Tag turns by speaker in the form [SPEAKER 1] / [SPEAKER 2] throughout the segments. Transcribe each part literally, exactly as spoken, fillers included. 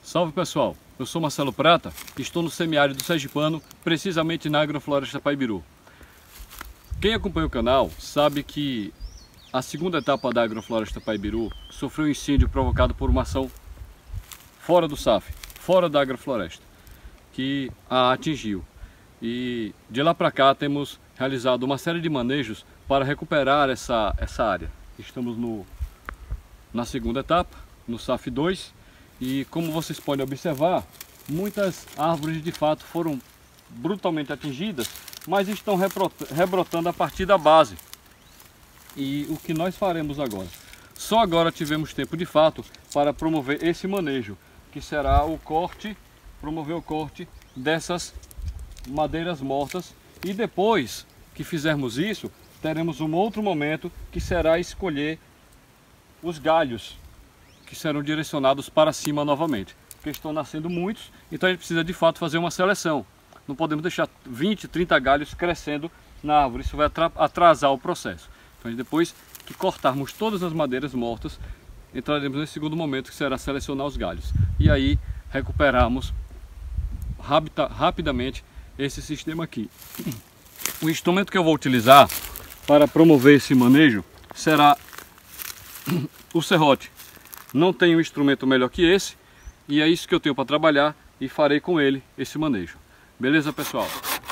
[SPEAKER 1] Salve pessoal, eu sou Marcelo Prata e estou no semiárido sergipano, precisamente na Agrofloresta Paibiru. Quem acompanha o canal sabe que a segunda etapa da Agrofloresta Paibiru sofreu um incêndio provocado por uma ação fora do S A F, fora da agrofloresta, que a atingiu. E de lá para cá temos realizado uma série de manejos para recuperar essa, essa área. Estamos no, na segunda etapa, no S A F dois. E como vocês podem observar, muitas árvores de fato foram brutalmente atingidas, mas estão rebrotando a partir da base. E o que nós faremos agora? Só agora tivemos tempo de fato para promover esse manejo, que será o corte, promover o corte dessas madeiras mortas. E depois que fizermos isso, teremos um outro momento que será escolher os galhos que serão direcionados para cima novamente, porque estão nascendo muitos, então a gente precisa de fato fazer uma seleção. Não podemos deixar vinte, trinta galhos crescendo na árvore, isso vai atrasar o processo. Então depois que cortarmos todas as madeiras mortas, entraremos nesse segundo momento, que será selecionar os galhos. E aí recuperamos rapida, rapidamente esse sistema aqui. O instrumento que eu vou utilizar para promover esse manejo será o serrote. Não tenho um instrumento melhor que esse, e é isso que eu tenho para trabalhar, e farei com ele esse manejo. Beleza, pessoal?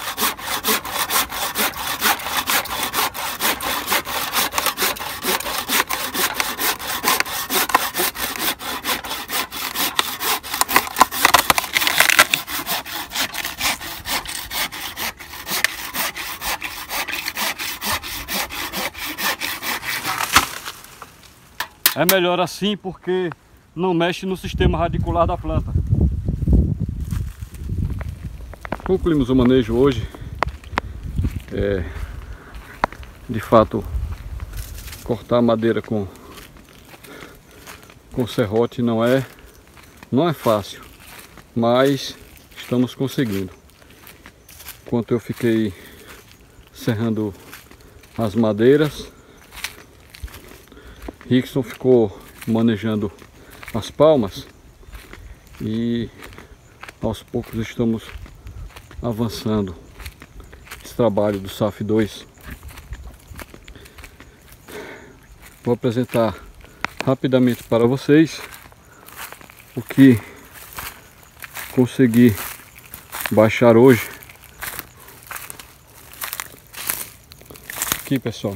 [SPEAKER 1] É melhor assim porque não mexe no sistema radicular da planta. Concluímos o manejo hoje. É, de fato, cortar a madeira com, com serrote não é, não é fácil, mas estamos conseguindo. Enquanto eu fiquei serrando as madeiras, Rickson ficou manejando as palmas e aos poucos estamos avançando esse trabalho do S A F dois. Vou apresentar rapidamente para vocês o que consegui baixar hoje. Aqui, pessoal,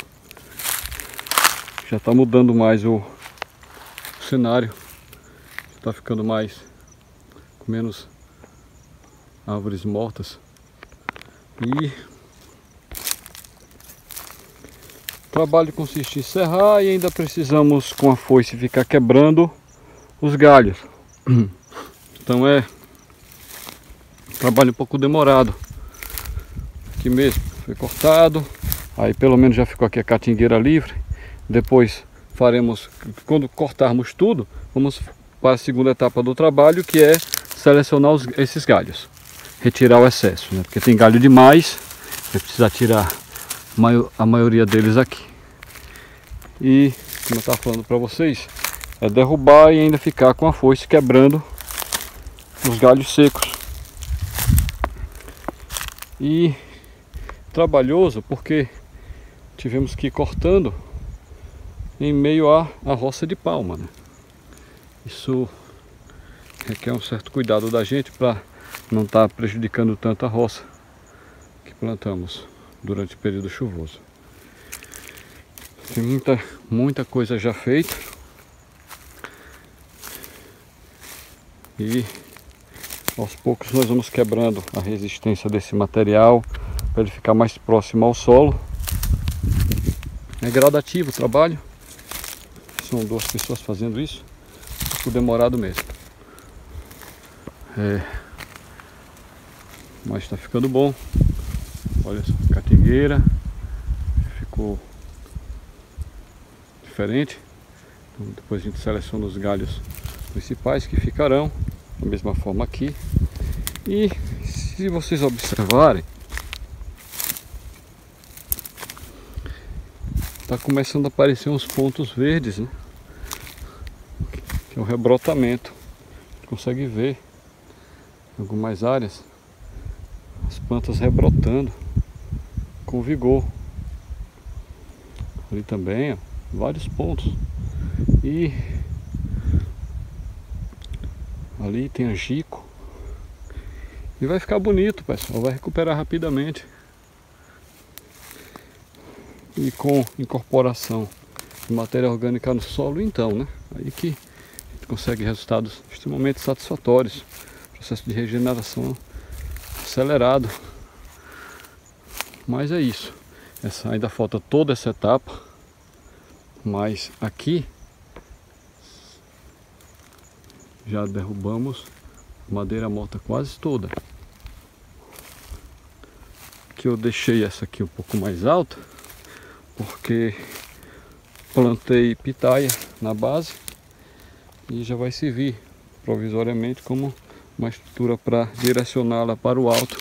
[SPEAKER 1] já está mudando mais o, o cenário, está ficando mais com menos árvores mortas, e o trabalho consiste em serrar e ainda precisamos com a foice ficar quebrando os galhos. Então é um trabalho um pouco demorado. Aqui mesmo foi cortado, aí pelo menos já ficou aqui a catingueira livre. Depois faremos, quando cortarmos tudo, vamos para a segunda etapa do trabalho, que é selecionar os, esses galhos, retirar o excesso, né? Porque tem galho demais, vai precisar tirar a maioria deles aqui. E, como eu estava falando para vocês, é derrubar e ainda ficar com a foice quebrando os galhos secos. E trabalhoso porque tivemos que ir cortando em meio à, à roça de palma, né? Isso requer um certo cuidado da gente para não estar tá prejudicando tanto a roça que plantamos durante o período chuvoso. Tem muita, muita coisa já feita, e aos poucos nós vamos quebrando a resistência desse material para ele ficar mais próximo ao solo. É gradativo o trabalho. São duas pessoas fazendo isso, um pouco demorado mesmo. É, mas está ficando bom. Olha só, catingueira ficou diferente. Então, depois a gente seleciona os galhos principais que ficarão da mesma forma aqui. E se vocês observarem, está começando a aparecer uns pontos verdes, né? Que é o rebrotamento consegue ver em algumas áreas as plantas rebrotando com vigor. Ali também, ó, vários pontos. E ali tem angico. E vai ficar bonito, pessoal, vai recuperar rapidamente. E com incorporação de matéria orgânica no solo, então, né? Aí que a gente consegue resultados extremamente satisfatórios. Processo de regeneração acelerado. Mas é isso. Essa, ainda falta toda essa etapa. Mas aqui já derrubamos madeira morta quase toda. Que eu deixei essa aqui um pouco mais alta, porque plantei pitaia na base e já vai servir provisoriamente como uma estrutura para direcioná-la para o alto.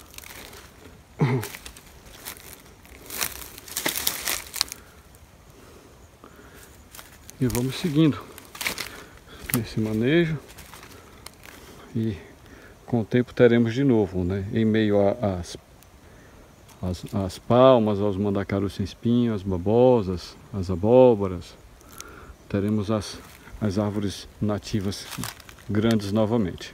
[SPEAKER 1] E vamos seguindo nesse manejo e com o tempo teremos de novo, né, em meio às As, as palmas, aos mandacarus sem espinho, as babosas, as abóboras, teremos as, as árvores nativas grandes novamente.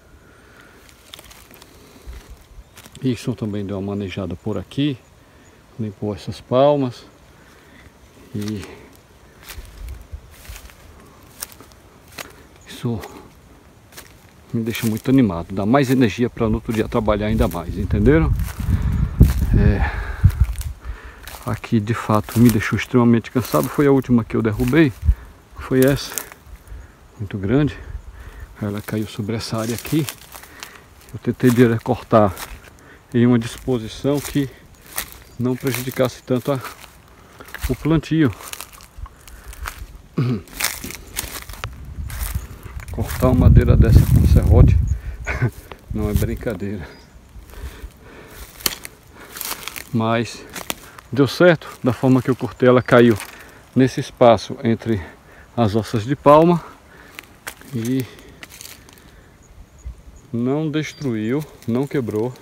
[SPEAKER 1] Isso também deu uma manejada por aqui, limpou essas palmas e isso me deixa muito animado, dá mais energia para no outro dia trabalhar ainda mais, entenderam? É, aqui de fato me deixou extremamente cansado. Foi a última que eu derrubei, foi essa, muito grande. Ela caiu sobre essa área aqui. Eu tentei de cortar em uma disposição que não prejudicasse tanto a, o plantio. Cortar uma madeira dessa com serrote não é brincadeira. Mas deu certo, da forma que eu cortei, ela caiu nesse espaço entre as ossas de palma e não destruiu, não quebrou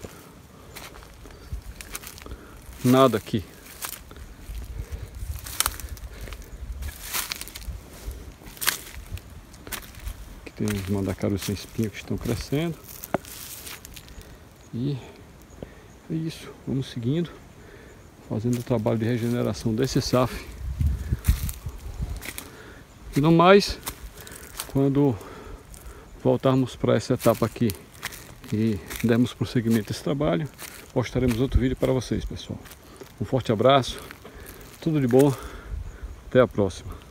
[SPEAKER 1] nada aqui. Aqui tem os mandacarus sem espinho que estão crescendo. E é isso, vamos seguindo, fazendo o trabalho de regeneração desse S A F. E no mais, quando voltarmos para essa etapa aqui e dermos prosseguimento a esse trabalho, postaremos outro vídeo para vocês, pessoal. Um forte abraço, tudo de bom, até a próxima.